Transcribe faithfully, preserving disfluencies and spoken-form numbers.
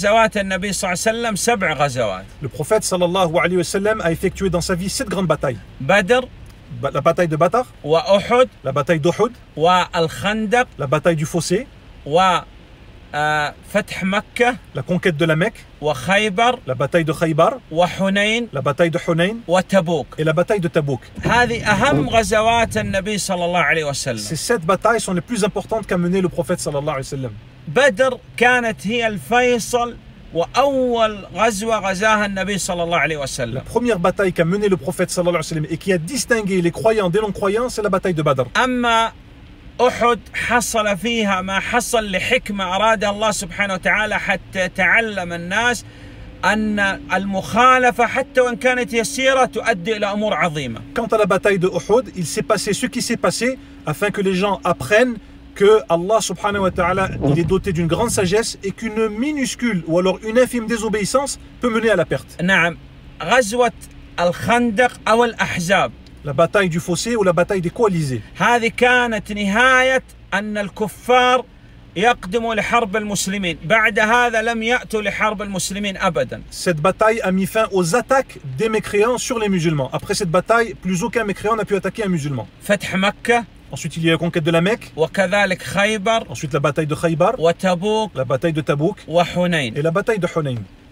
غزوات النبي صلى الله عليه وسلم سبع غزوات. Le prophète sallallahu alayhi wa sallam a effectué dans sa vie sept grandes batailles. بدر, La bataille de Badr, وأحد, la bataille d'Uhud, والخندق, la bataille du Fossé, وفتح مكة, la conquête de la Mecque, وخيبر, la bataille de Khaybar, وحنين, la bataille de Hunayn وتبوك. et la bataille de Tabouk. هذه أهم غزوات النبي صلى الله عليه Ces وسلم. sept batailles sont les plus importantes qu'a mené le prophète sallallahu alayhi wa sallam. بدر كانت هي الفيصل وأول غزوة غزاها النبي صلى الله عليه La وسلم. première bataille qu'a mené le prophète sallallahu alayhi wa sallam et qui a distingué les croyants des non-croyants, c'est la bataille de Badr. أما أحد حصل فيها ما حصل لحكمة أرادها الله سبحانه وتعالى حتى تعلم الناس أن المخالفة حتى وإن كانت يسيرة تؤدي إلى أمور عظيمة. Quant à la bataille de Uhud, il s'est passé ce qui s'est passé afin que les gens apprennent que Allah subhanahu wa ta'ala il est doté d'une grande sagesse et qu'une minuscule ou alors une infime désobéissance peut mener à la perte. نعم غزوة الخندق أو الأحزاب La bataille du fossé ou la bataille des coalisés. هذه كانت نهاية أن الكفار يقدموا لحرب المسلمين. بعد هذا لم يأتوا لحرب المسلمين أبدا. Cette bataille a mis fin aux attaques des mécréants sur les musulmans. Après cette bataille, plus aucun mécréant n'a pu attaquer un musulman. فتح مكة, Ensuite, il y a la conquête de la Mecque. وكذلك خيبر, Ensuite, la bataille de Khaybar, وتبوك, la bataille de Tabouk وحنين. et la bataille de Hunayn.